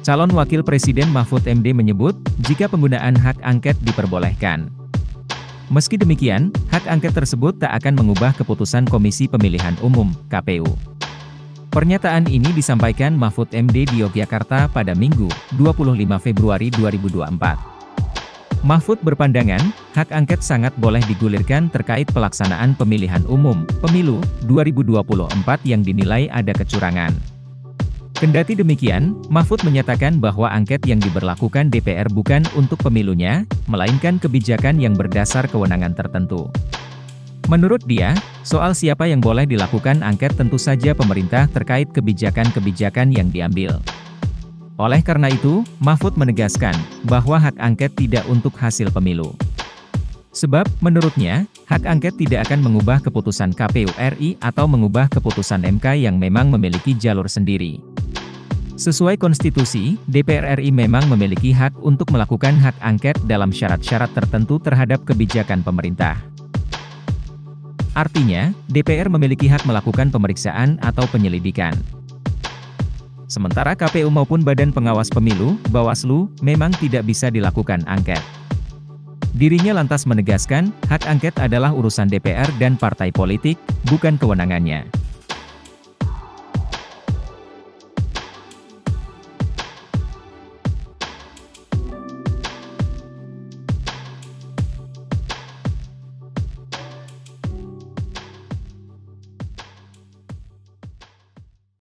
Calon Wakil Presiden Mahfud MD menyebut, jika penggunaan hak angket diperbolehkan. Meski demikian, hak angket tersebut tak akan mengubah keputusan Komisi Pemilihan Umum, KPU. Pernyataan ini disampaikan Mahfud MD di Yogyakarta pada Minggu, 25 Februari 2024. Mahfud berpandangan, hak angket sangat boleh digulirkan terkait pelaksanaan pemilihan umum, pemilu, 2024 yang dinilai ada kecurangan. Kendati demikian, Mahfud menyatakan bahwa angket yang diberlakukan DPR bukan untuk pemilunya, melainkan kebijakan yang berdasar kewenangan tertentu. Menurut dia, soal siapa yang boleh dilakukan angket tentu saja pemerintah terkait kebijakan-kebijakan yang diambil. Oleh karena itu, Mahfud menegaskan, bahwa hak angket tidak untuk hasil pemilu. Sebab, menurutnya, hak angket tidak akan mengubah keputusan KPU RI atau mengubah keputusan MK yang memang memiliki jalur sendiri. Sesuai konstitusi, DPR RI memang memiliki hak untuk melakukan hak angket dalam syarat-syarat tertentu terhadap kebijakan pemerintah. Artinya, DPR memiliki hak melakukan pemeriksaan atau penyelidikan. Sementara KPU maupun Badan Pengawas Pemilu, Bawaslu, memang tidak bisa dilakukan angket. Dirinya lantas menegaskan, hak angket adalah urusan DPR dan partai politik, bukan kewenangannya.